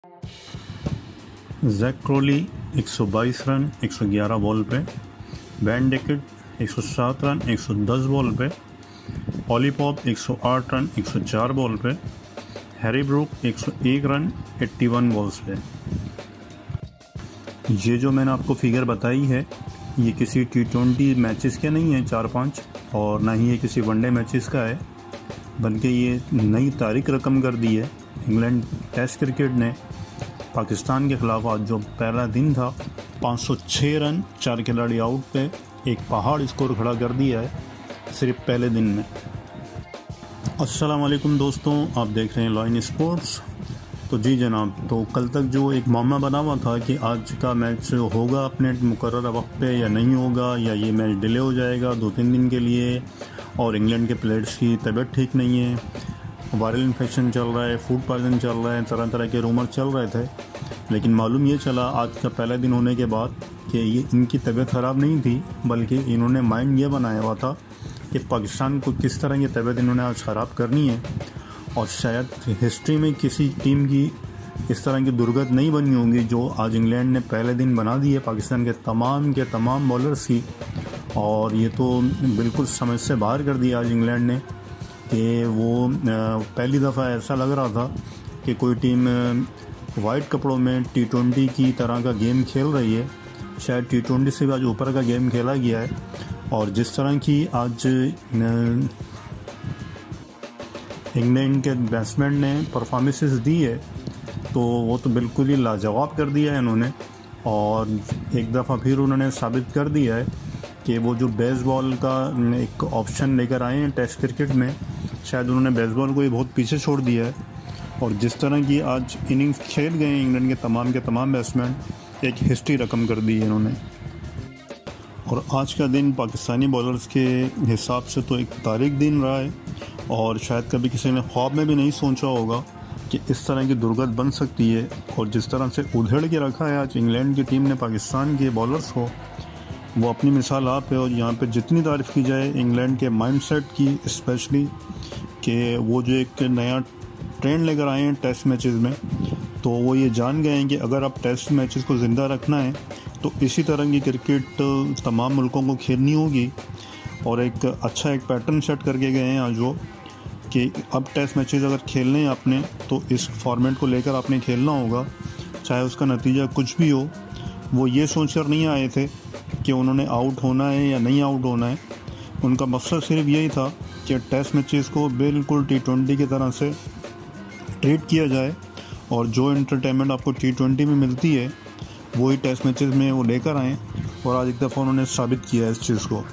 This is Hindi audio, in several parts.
जैक क्रॉली 122 रन 111 बॉल पे, बेन डकेट 107 रन 110 बॉल पे, ऑली पॉप 108 रन 104 बॉल पे, हैरी ब्रूक 101 रन 81 बॉल्स पे। ये जो मैंने आपको फिगर बताई है ये किसी T20 मैचेस के नहीं है 4-5, और ना ही ये किसी वनडे मैचेस का है, बल्कि ये नई तारीख रकम कर दी है। इंग्लैंड टेस्ट क्रिकेट ने पाकिस्तान के ख़िलाफ़ आज जो पहला दिन था 506 रन 4 खिलाड़ी आउट पे एक पहाड़ स्कोर खड़ा कर दिया है सिर्फ पहले दिन में। अस्सलाम वालेकुम दोस्तों, आप देख रहे हैं लॉइन स्पोर्ट्स। तो जी जनाब, तो कल तक जो एक मामला बना हुआ था कि आज का मैच होगा अपने मुकर्रर वक्त पे या नहीं होगा, या ये मैच डिले हो जाएगा 2-3 दिन के लिए, और इंग्लैंड के प्लेयर्स की तबीयत ठीक नहीं है, वायरल इन्फेक्शन चल रहा है, फूड पॉइजन चल रहा है, तरह तरह के रूमर चल रहे थे। लेकिन मालूम ये चला आज का पहला दिन होने के बाद कि ये इनकी तबीयत ख़राब नहीं थी, बल्कि इन्होंने माइंड ये बनाया हुआ था कि पाकिस्तान को किस तरह की तबीयत इन्होंने आज ख़राब करनी है। और शायद हिस्ट्री में किसी टीम की इस तरह की दुर्गत नहीं बनी होगी जो आज इंग्लैंड ने पहले दिन बना दी है पाकिस्तान के तमाम बॉलर्स की। और ये तो बिल्कुल समझ से बाहर कर दिया आज इंग्लैंड ने कि वो पहली दफ़ा ऐसा लग रहा था कि कोई टीम वाइट कपड़ों में T20 की तरह का गेम खेल रही है। शायद T20 से भी आज ऊपर का गेम खेला गया है, और जिस तरह की आज इंग्लैंड के बैट्समैन ने परफॉर्मेंसेस दी है तो वो तो बिल्कुल ही लाजवाब कर दिया है इन्होंने। और एक दफ़ा फिर उन्होंने साबित कर दिया है कि वो जो बेसबॉल का एक ऑप्शन लेकर आए हैं टेस्ट क्रिकेट में, शायद उन्होंने बेसबॉल को ही बहुत पीछे छोड़ दिया है। और जिस तरह की आज इनिंग्स खेल गए हैं इंग्लैंड के तमाम बैट्समैन, एक हिस्ट्री रकम कर दी है इन्होंने। और आज का दिन पाकिस्तानी बॉलर्स के हिसाब से तो एक तारीख दिन रहा है, और शायद कभी किसी ने ख्वाब में भी नहीं सोचा होगा कि इस तरह की दुर्गत बन सकती है। और जिस तरह से उधेड़ के रखा है आज इंग्लैंड की टीम ने पाकिस्तान के बॉलर्स को, वो अपनी मिसाल आप है। और यहाँ पे जितनी तारीफ़ की जाए इंग्लैंड के माइंडसेट की, स्पेशली कि वो जो एक नया ट्रेंड लेकर आए हैं टेस्ट मैचेस में, तो वो ये जान गए हैं कि अगर आप टेस्ट मैचेस को ज़िंदा रखना है तो इसी तरह की क्रिकेट तमाम मुल्कों को खेलनी होगी। और एक अच्छा एक पैटर्न सेट करके गए हैं आज वो कि अब टेस्ट मैचेस अगर खेलने हैं आपने तो इस फॉर्मेट को लेकर आपने खेलना होगा, चाहे उसका नतीजा कुछ भी हो। वो ये सोचकर नहीं आए थे कि उन्होंने आउट होना है या नहीं आउट होना है। उनका मकसद सिर्फ यही था कि टेस्ट मैचेस को बिल्कुल T20 की तरह से ट्रीट किया जाए, और जो एंटरटेनमेंट आपको T20 में मिलती है वही टेस्ट मैचेस में वो लेकर आएँ। और आज एक दफ़ा उन्होंने साबित किया है इस चीज़ को।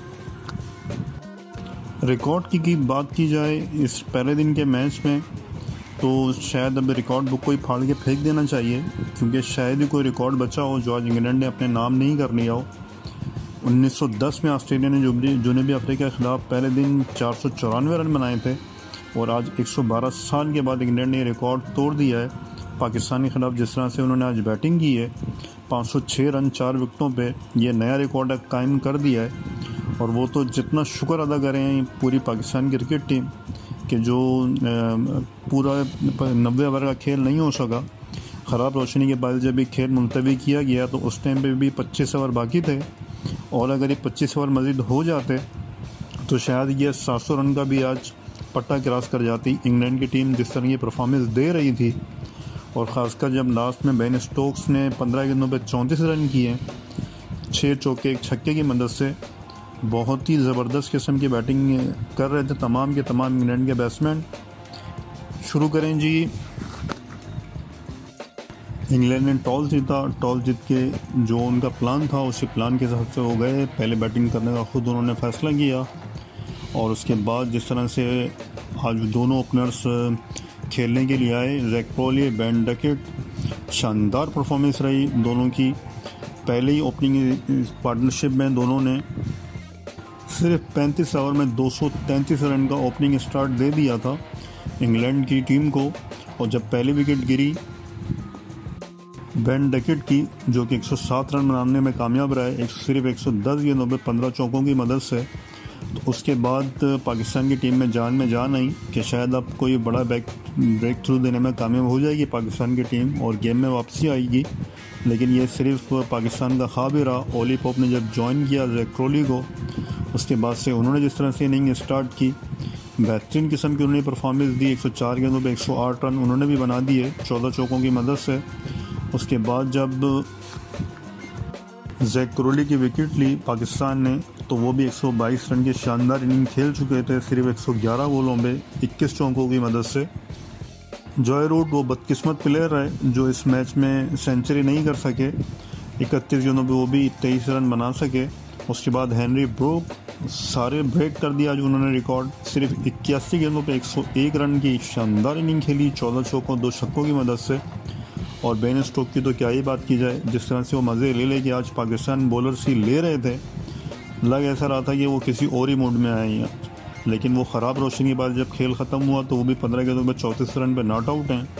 रिकॉर्ड की बात की जाए इस पहले दिन के मैच में, तो शायद अब रिकॉर्ड बुक को ही फाड़ के फेंक देना चाहिए, क्योंकि शायद ही कोई रिकॉर्ड बचा हो जो आज इंग्लैंड ने अपने नाम नहीं कर लिया हो। 1910 में ऑस्ट्रेलिया ने जनूबी अफ्रीका के ख़िलाफ़ पहले दिन 494 रन बनाए थे, और आज 112 साल के बाद इंग्लैंड ने रिकॉर्ड तोड़ दिया है पाकिस्तान के ख़िलाफ़। जिस तरह से उन्होंने आज बैटिंग की है 506 रन 4 विकेटों पे, ये नया रिकॉर्ड कायम कर दिया है। और वो तो जितना शुक्र अदा करें पूरी पाकिस्तान क्रिकेट टीम कि जो पूरा 90 ओवर का खेल नहीं हो सका, ख़राब रोशनी के बाद जब ये खेल मुलतवी किया गया तो उस टाइम पे भी 25 ओवर बाकी थे, और अगर ये 25 ओवर मज़ीद हो जाते तो शायद ये 700 रन का भी आज पट्टा क्रॉस कर जाती इंग्लैंड की टीम जिस तरह की परफॉर्मेंस दे रही थी। और ख़ासकर जब लास्ट में बेन स्टोक्स ने 15 गेंदों पे 34 रन किए, 6 चौके 1 छक्के की मदद से, बहुत ही ज़बरदस्त किस्म की बैटिंग कर रहे थे तमाम के तमाम इंग्लैंड के बैट्समैन। शुरू करें जी। इंग्लैंड ने टॉस जीता, टॉस जीत के जो उनका प्लान था उसी प्लान के हिसाब से वो गए, पहले बैटिंग करने का ख़ुद उन्होंने फ़ैसला किया। और उसके बाद जिस तरह से आज दोनों ओपनर्स खेलने के लिए आए, जैक क्रॉली, बेन डकेट, शानदार परफॉर्मेंस रही दोनों की। पहले ही ओपनिंग पार्टनरशिप में दोनों ने सिर्फ 35 ओवर में 233 रन का ओपनिंग स्टार्ट दे दिया था इंग्लैंड की टीम को। और जब पहली विकेट गिरी बेन डकेट की, जो कि 107 रन बनाने में कामयाब रहे, सिर्फ 110 गेंदों पे 15 चौकों की मदद से, तो उसके बाद पाकिस्तान की टीम में जान आई कि शायद अब कोई बड़ा ब्रेक थ्रू देने में कामयाब हो जाएगी पाकिस्तान की टीम और गेम में वापसी आएगी। लेकिन ये सिर्फ पाकिस्तान का ख्वाब ही रहा। ओली पोप ने जब ज्वाइन किया ज़ैक क्रॉली को, उसके बाद से उन्होंने जिस तरह से इनिंग स्टार्ट की, बेहतरीन किस्म की उन्होंने परफॉर्मेंस दी। 104 गेंदों पे 108 रन उन्होंने भी बना दिए 14 चौकों की मदद से। उसके बाद जब ज़ैक क्रॉली की विकेट ली पाकिस्तान ने, तो वो भी 122 रन की शानदार इनिंग खेल चुके थे सिर्फ 111 बॉलों में 21 चौकों की मदद से। जॉय रूट वो बदकिस्मत प्लेयर है जो इस मैच में सेंचुरी नहीं कर सके। 31 गेंदों पे वो भी 23 रन बना सके। उसके बाद हेनरी ब्रूक सारे ब्रेक कर दिया जो उन्होंने रिकॉर्ड। सिर्फ 81 गेंदों पे 101 रन की शानदार इनिंग खेली 14 चौकों 2 छक्कों की मदद से। और बेन स्टोक्स की तो क्या ही बात की जाए, जिस तरह से वो मज़े ले कि आज पाकिस्तान बॉलर्स ही ले रहे थे, लग ऐसा रहा था कि वो किसी और ही मूड में आए हैं। लेकिन वो ख़राब रोशनी के बाद जब खेल ख़त्म हुआ तो वो भी 15 गेंदों में 34 रन पर नॉट आउट हैं।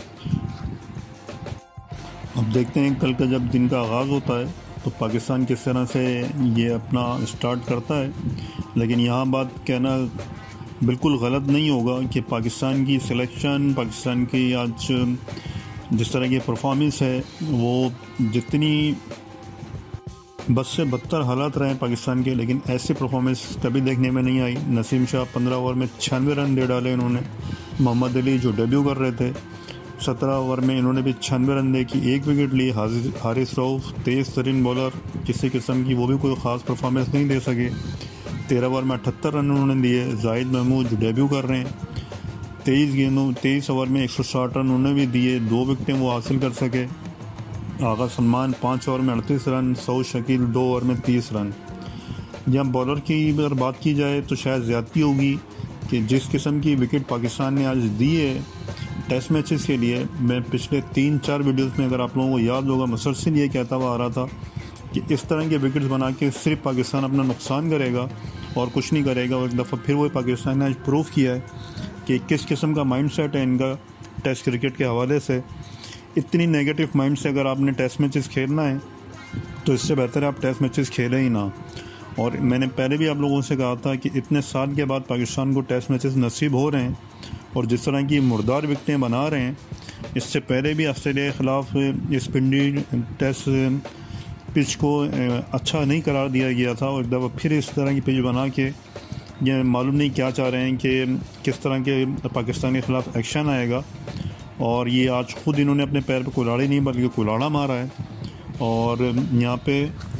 अब देखते हैं कल का जब दिन का आगाज़ होता है तो पाकिस्तान किस तरह से ये अपना स्टार्ट करता है। लेकिन यहाँ बात कहना बिल्कुल गलत नहीं होगा कि पाकिस्तान की सिलेक्शन, पाकिस्तान की आज जिस तरह की परफॉर्मेंस है, वो जितनी बस से बदतर हालात रहे पाकिस्तान के, लेकिन ऐसी परफॉर्मेंस कभी देखने में नहीं आई। नसीम शाह 15 ओवर में 96 रन दे डाले इन्होंने। मोहम्मद अली जो डेब्यू कर रहे थे 17 ओवर में इन्होंने भी 96 रन दे की 1 विकेट ली। हारिस रऊफ तेज़ तरीन बॉलर किसी किस्म की, वो भी कोई ख़ास परफॉर्मेंस नहीं दे सके। 13 ओवर में 78 रन उन्होंने दिए। जाहिद महमूद जो डेब्यू कर रहे हैं 23 ओवर में 160 रन उन्होंने भी दिए, 2 विकेटें वो हासिल कर सके। आगा सलमान 5 ओवर में 38 रन, सऊद शकील 2 ओवर में 30 रन। जब बॉलर की अगर बात की जाए तो शायद ज़्यादती होगी कि जिस किस्म की विकेट पाकिस्तान ने आज दी है टेस्ट मैचेस के लिए, मैं पिछले 3-4 वीडियोस में अगर आप लोगों को याद होगा मुसलसल ये कहता हुआ आ रहा था कि इस तरह के विकेट्स बना के सिर्फ पाकिस्तान अपना नुकसान करेगा और कुछ नहीं करेगा। और एक दफ़ा फिर वो पाकिस्तान ने आज प्रूव किया है कि किस किस्म का माइंडसेट है इनका टेस्ट क्रिकेट के हवाले से। इतनी नेगेटिव माइंड से अगर आपने टेस्ट मैचेस खेलना है तो इससे बेहतर है आप टेस्ट मैचेस खेलें ही ना। और मैंने पहले भी आप लोगों से कहा था कि इतने साल के बाद पाकिस्तान को टेस्ट मैचेस नसीब हो रहे हैं और जिस तरह की मुर्दार विकेटें बना रहे हैं, इससे पहले भी ऑस्ट्रेलिया के ख़िलाफ़ इस पिंडी टेस्ट पिच को अच्छा नहीं करार दिया गया था और एक दफ़ा फिर इस तरह की पिच बना के ये मालूम नहीं क्या चाह रहे हैं कि किस तरह के पाकिस्तान के ख़िलाफ़ एक्शन आएगा। और ये आज ख़ुद इन्होंने अपने पैर पे कुल्हाड़ी नहीं बल्कि कुल्हाड़ा मारा है। और यहाँ पे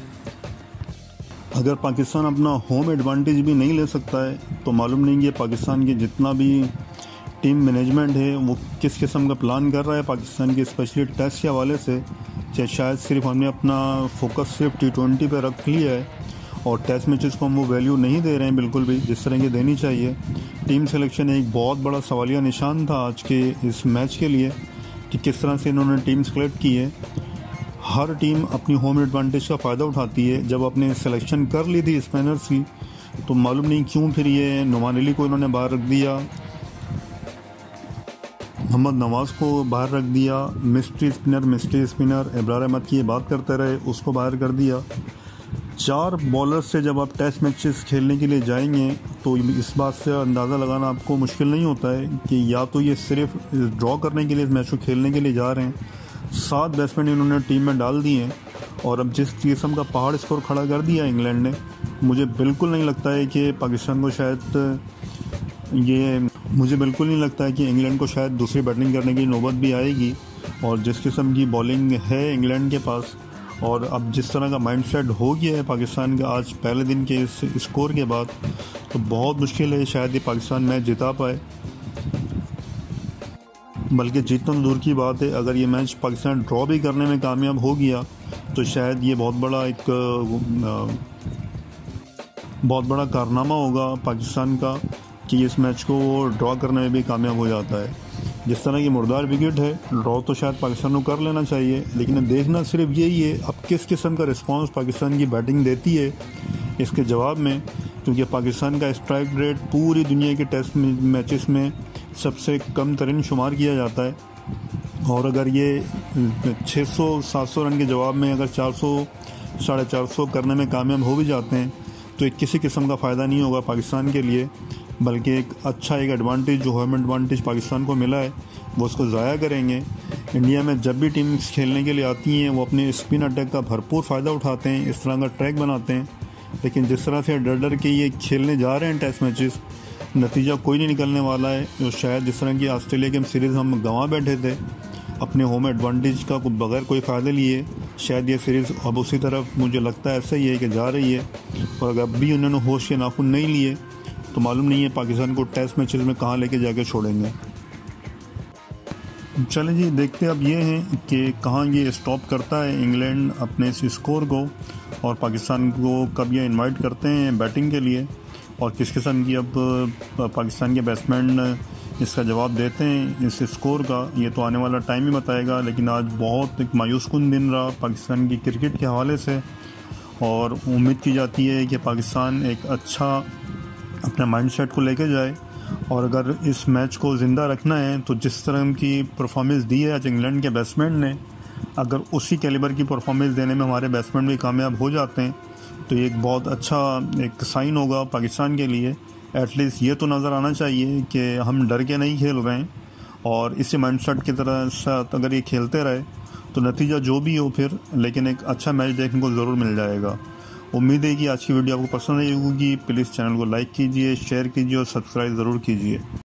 अगर पाकिस्तान अपना होम एडवांटेज भी नहीं ले सकता है तो मालूम नहीं कि पाकिस्तान की जितना भी टीम मैनेजमेंट है वो किस किस्म का प्लान कर रहा है पाकिस्तान के स्पेशली टेस्ट के हवाले से। शायद सिर्फ हमने अपना फोकस सिर्फ T20 पे रख लिया है और टेस्ट मैचेस को हम वो वैल्यू नहीं दे रहे हैं बिल्कुल भी जिस तरह की देनी चाहिए। टीम सिलेक्शन एक बहुत बड़ा सवालिया निशान था आज के इस मैच के लिए कि किस तरह से इन्होंने टीम सेलेक्ट की है। हर टीम अपनी होम एडवांटेज का फ़ायदा उठाती है। जब अपने सिलेक्शन कर ली थी स्पिनर्स की तो मालूम नहीं क्यों फिर ये नुमान अली को इन्होंने बाहर रख दिया, मोहम्मद नवाज़ को बाहर रख दिया, मिस्ट्री स्पिनर इब्रार अहमद की ये बात करते रहे, उसको बाहर कर दिया। 4 बॉलर्स से जब आप टेस्ट मैचेस खेलने के लिए जाएंगे तो इस बात से अंदाज़ा लगाना आपको मुश्किल नहीं होता है कि या तो ये सिर्फ ड्रॉ करने के लिए इस मैच को खेलने के लिए जा रहे हैं। 7 बैट्समैन इन्होंने टीम में डाल दिए हैं और अब जिस किस्म का पहाड़ स्कोर खड़ा कर दिया इंग्लैंड ने, मुझे बिल्कुल नहीं लगता है कि पाकिस्तान को शायद मुझे बिल्कुल नहीं लगता है कि इंग्लैंड को शायद दूसरी बैटिंग करने की नौबत भी आएगी। और जिस किस्म की बॉलिंग है इंग्लैंड के पास और अब जिस तरह का माइंडसेट हो गया है पाकिस्तान का आज पहले दिन के इस स्कोर के बाद, तो बहुत मुश्किल है शायद ये पाकिस्तान मैच जिता पाए। बल्कि जीतना दूर की बात है, अगर ये मैच पाकिस्तान ड्रॉ भी करने में कामयाब हो गया तो शायद ये बहुत बड़ा कारनामा होगा पाकिस्तान का कि इस मैच को ड्रॉ करने में भी कामयाब हो जाता है। जिस तरह की मुर्दार विकेट है, ड्रॉ तो शायद पाकिस्तान को कर लेना चाहिए, लेकिन देखना सिर्फ यही है अब किस किस्म का रिस्पांस पाकिस्तान की बैटिंग देती है इसके जवाब में, क्योंकि पाकिस्तान का स्ट्राइक रेट पूरी दुनिया के टेस्ट मैचेस में सबसे कम तरीन शुमार किया जाता है। और अगर ये 600-700 रन के जवाब में अगर 400-450 करने में कामयाब हो भी जाते हैं तो एक किसी किस्म का फ़ायदा नहीं होगा पाकिस्तान के लिए, बल्कि एक अच्छा एक एडवांटेज जो होम एडवांटेज पाकिस्तान को मिला है वो उसको ज़ाया करेंगे। इंडिया में जब भी टीम्स खेलने के लिए आती हैं वो अपने स्पिन अटैक का भरपूर फ़ायदा उठाते हैं, इस तरह का ट्रैक बनाते हैं। लेकिन जिस तरह से डर डर के ये खेलने जा रहे हैं टेस्ट मैचेस, नतीजा कोई नहीं निकलने वाला है। जो शायद जिस तरह की ऑस्ट्रेलिया की सीरीज़ हम गंवा बैठे थे अपने होम एडवांटेज का बगैर कोई फ़ायदा लिए, शायद ये सीरीज़ अब उसी तरफ मुझे लगता है ऐसा ही है कि जा रही है। और अगर अब भी उन्होंने होश के नाखून नहीं लिए तो मालूम नहीं है पाकिस्तान को टेस्ट मैचेस में कहाँ लेके जाके छोड़ेंगे। चलें जी, देखते अब ये हैं कि कहाँ ये स्टॉप करता है इंग्लैंड अपने इस स्कोर को, और पाकिस्तान को कब ये इनवाइट करते हैं बैटिंग के लिए, और किस किस्म की अब पाकिस्तान के बैट्समैन इसका जवाब देते हैं इस स्कोर का। ये तो आने वाला टाइम ही बताएगा। लेकिन आज बहुत एक मायूसकुन दिन रहा पाकिस्तान की क्रिकेट के हवाले से, और उम्मीद की जाती है कि पाकिस्तान एक अच्छा अपने माइंडसेट को लेके जाए। और अगर इस मैच को ज़िंदा रखना है तो जिस तरह की परफॉर्मेंस दी है आज इंग्लैंड के बैट्समैन ने, अगर उसी कैलिबर की परफॉर्मेंस देने में हमारे बैट्समैन भी कामयाब हो जाते हैं तो ये एक बहुत अच्छा एक साइन होगा पाकिस्तान के लिए। एटलीस्ट ये तो नज़र आना चाहिए कि हम डर के नहीं खेल रहे हैं, और इसी माइंडसेट की तरह साथ अगर ये खेलते रहे तो नतीजा जो भी हो फिर, लेकिन एक अच्छा मैच देखने को ज़रूर मिल जाएगा। उम्मीद है कि आज की वीडियो आपको पसंद आई होगी। प्लीज़ चैनल को लाइक कीजिए, शेयर कीजिए और सब्सक्राइब ज़रूर कीजिए।